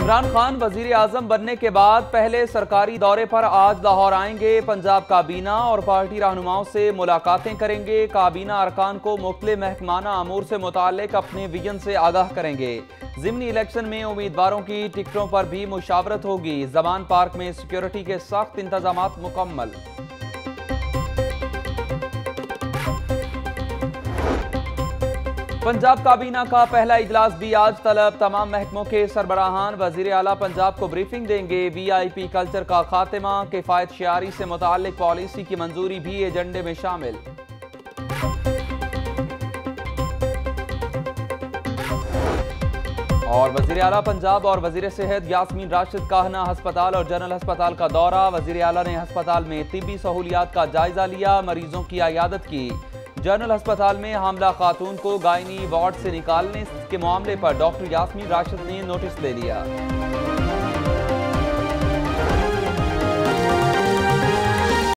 इमरान खान वजीर आजम बनने के बाद पहले सरकारी दौरे पर आज लाहौर आएंगे। पंजाब काबीना और पार्टी रहनुमाओं से मुलाकातें करेंगे। काबीना अरकान को मुख्तलिफ महकमाना अमूर से मुताल्लिक अपने विजन से आगाह करेंगे। ज़िमनी इलेक्शन में उम्मीदवारों की टिकटों पर भी मुशावरत होगी। जमान पार्क में सिक्योरिटी के सख्त इंतजामात मुकम्मल। पंजाब काबीना का पहला इजलास भी आज तलब। तमाम महकमों के सरबराहान वजीर आला पंजाब को ब्रीफिंग देंगे। VIP कल्चर का खात्मा, किफायत शियारी से मुताल्लिक पॉलिसी की मंजूरी भी एजेंडे में शामिल। और वजीर आला पंजाब और वजीर सेहत यास्मीन राशिद का हना हस्पताल और जनरल हस्पताल का दौरा। वजीर आला ने हस्पताल में तिब्बी सहूलियात का जायजा लिया, मरीजों की अयादत की। जनरल अस्पताल में हामला खातून को गायनी वार्ड से निकालने के मामले पर डॉक्टर यास्मीन राशिद ने नोटिस ले लिया।